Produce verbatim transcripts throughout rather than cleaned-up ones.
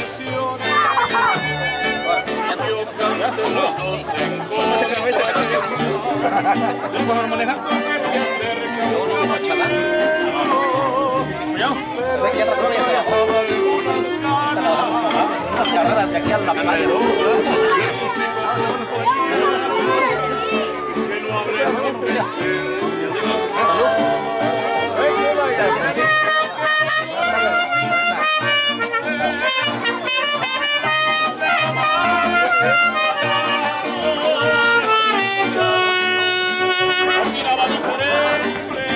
canciones, yo canto los dos en coro. Que se acerca un caballero, pero me dejaba algunas ganas de su tipo que no abre mi presencia de la cama. Miraba diferente,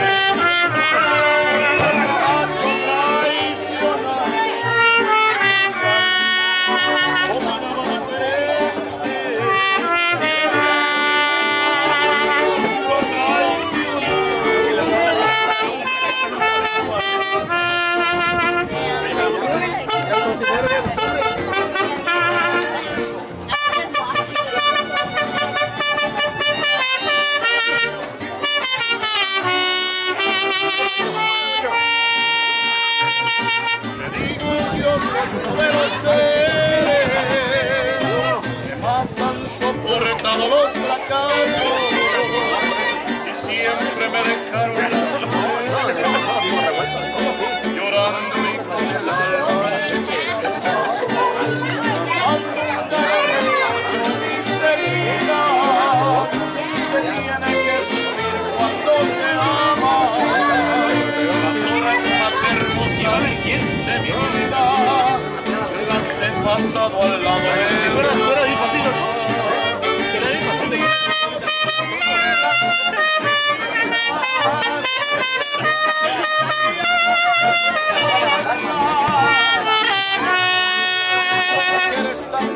acaso traicionar, o miraba diferente, lo me digo, yo soy uno de los seres que más han soportado los fracasos y siempre me dejaron la suerte, llorando y con el alma mis heridas se tiene que sufrir cuando se ama. Las horas más hermosas de mi vida las he pasado al lado de él. Que eres tan